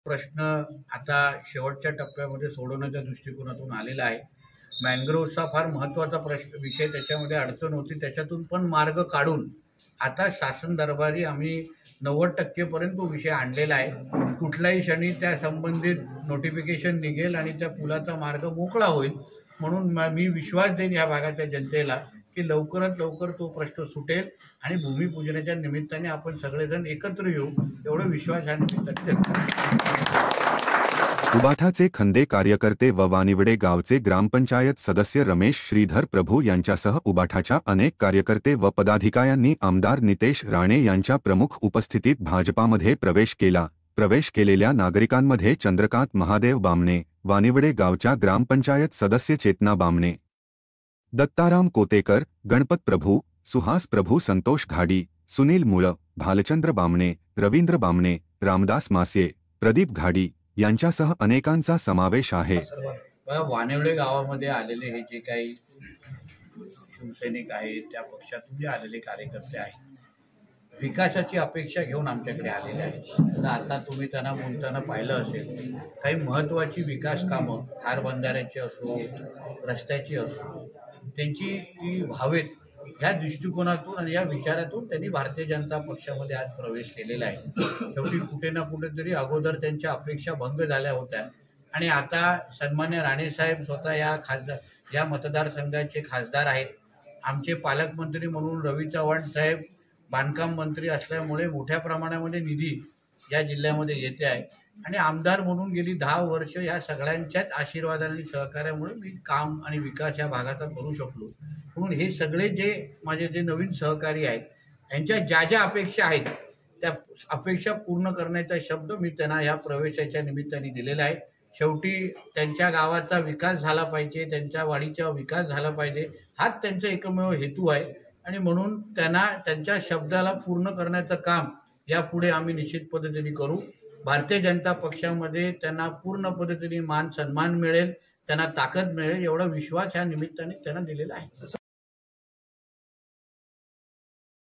प्रश्न आता शेवटच्या टप्प्यामध्ये सोडवण्याच्या दृष्टिकोनातून आलेला आहे। मॅंग्रोव्हचा फार महत्त्वाचा विषय त्याच्यामध्ये अडचण होती, त्याच्यातून पण मार्ग काढून आता शासन दरबारी आम्ही 90% पर्यंत तो विषय आणलेला आहे। कुठल्याही क्षणी त्या संबंधित नोटिफिकेशन निघेल आणि त्या पुलाचा मार्ग मोकळा होईल, म्हणून मी विश्वास देईन या भागाच्या जनतेला की लवकरात लवकर तो प्रश्न सुटेल आणि भूमिपूजनाच्या निमित्ताने आपण सगळेजण एकत्र येऊ, एवढा विश्वास या निमित्ताने देतो। उबाठाचे खंदे कार्यकर्ते व वानिवडे गावचे ग्रामपंचायत सदस्य रमेश श्रीधर प्रभू यांच्यासह उबाठाच्या अनेक कार्यकर्ते व पदाधिकाऱ्यांनी आमदार नितेश राणे यांच्या प्रमुख उपस्थितीत भाजपामध्ये प्रवेश केला। प्रवेश केलेल्या नागरिकांमध्ये चंद्रकांत महादेव बामणे, वानिवडे गावच्या ग्रामपंचायत सदस्य चेतना बामणे, दत्ताराम कोतेकर, गणपत प्रभू, सुहास प्रभू, संतोष घाडी, सुनील मुळ, भालचंद्र बामणे, रवींद्र बामणे, रामदास मासे, प्रदीप घाडी यांच्यासह अनेकांचा समावेश आहे। वानिवडे गावामध्ये आलेले हे जे काही शिवसैनिक आहेत, त्या पक्षातून जे आलेले कार्यकर्ते आहेत, विकासाची अपेक्षा घेऊन आमच्याकडे आलेले आहेत। आता तुम्ही त्यांना बोलताना पाहिलं असेल, काही महत्त्वाची विकास कामं हार बंधाऱ्याची असो, रस्त्याची असो, त्यांची ती व्हावेत ह्या दृष्टिकोनातून आणि या विचारातून त्यांनी भारतीय जनता पक्षामध्ये आज प्रवेश केलेला आहे। शेवटी कुठे ना कुठेतरी अगोदर त्यांच्या अपेक्षा भंग झाल्या होत्या आणि आता सन्मान्य राणेसाहेब स्वतः या मतदारसंघाचे खासदार आहेत। आमचे पालकमंत्री म्हणून रवी चव्हाण साहेब बांधकाम मंत्री असल्यामुळे मोठ्या प्रमाणामध्ये निधी या जिल्ह्यामध्ये येते आहे आणि आमदार म्हणून गेली 10 वर्ष या सगळ्यांच्याच आशीर्वादाने आणि सहकार्यामुळे मी काम आणि विकास या भागाचा करू शकलो। म्हणून हे सगळे जे माझे जे नवीन सहकारी आहेत, यांच्या ज्या ज्या अपेक्षा आहेत त्या अपेक्षा पूर्ण करण्याचा शब्द मी त्यांना या प्रवेशाच्या निमित्ताने दिलेला आहे। शेवटी त्यांच्या गावाचा विकास झाला पाहिजे, त्यांच्या वाडीचा विकास झाला पाहिजे, हाच त्यांचा एकमेव हेतू आहे आणि म्हणून त्यांना त्यांच्या शब्दाला पूर्ण करण्याचं काम यापुढे आम्ही निश्चित पद्धतीने करू। भारतीय जनता पक्षामध्ये त्यांना पूर्ण पद्धतीने मान सन्मान मिळेल, त्यांना ताकद मिळेल, एवढा विश्वास या निमित्ताने त्यांना दिलेला आहे।